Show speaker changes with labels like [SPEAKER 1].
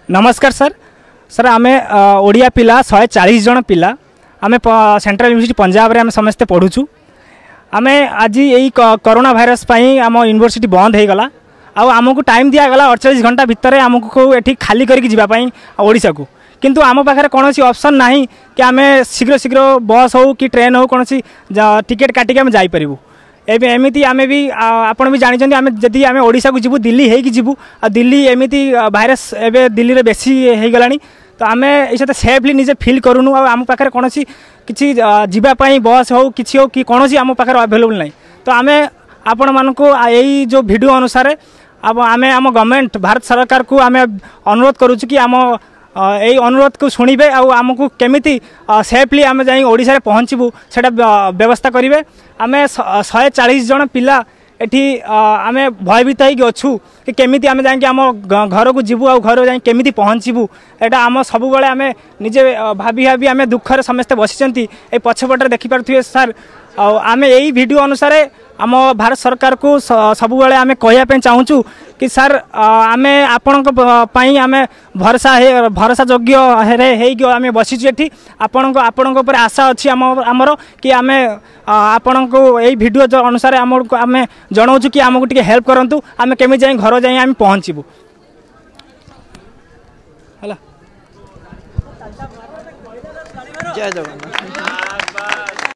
[SPEAKER 1] नमस्कार sir sir आम ओडिया पिला 140 जन पिला आम सेंट्रल यूनिवर्सिटी पंजाब रे आम समस्ते पढ़ुचु। आम आज यही कोरोना भाइरस आम यूनिवर्सिटी बंद हो गला आमको टाइम दिगला 48 घंटा भितर आमको ये खाली करके ओडिशा को, किंतु आम पाखे कौन ऑप्शन ना कि आम शीघ्र शीघ्र बस हो कि ट्रेन हो कौन टिकेट काटिक आम जापरू। एमती आम भी आपड़ भी जानते आम जदि आम ओडिशा को जीवु दिल्ली होगी जीवु दिल्ली एमती भाइरस एवं दिल्ली रे बेसी हो गलानी, तो आम ये सेफली निजे फिल करूनु आम पाखे कौन किसी जावाई बस हो कि हो कि कौन आम पाखे अवेलेबल ना। तो आम आपण मानक यही जो वीडियो अनुसार अब आम आम गवर्नमेंट भारत सरकार को आम अनुरोध करुचु कि आम यही अनुरोध को शुणवे आमको केमिति सेफली आम जा ओडिशा पहुँचबू से व्यवस्था करेंगे। आम 140 जन पिला एठी आम भयभीत होचु कि केमिति आम जाकि आम घर को जीवु आ घर जा केमिति पहुँचबू एटा आम सब बड़े आम निजे भाभी भाभी आम दुखर समस्ते बसी पछपटे देखिपे सर। आम यही वीडियो अनुसार आम भारत सरकार को सब बड़े आम कहवाई चाहूँ कि सर आम आपण आम भरोसा योग्य आम बसीचु ये आपण आशा अच्छी आमर कि आम आपण को यही वीडियो जो अनुसार आमको आम जनाऊँ कि आमको टे हेल्प करूँ आम केमी जाए घर जाए आम पहुँचबू है। जय जगन्नाथ।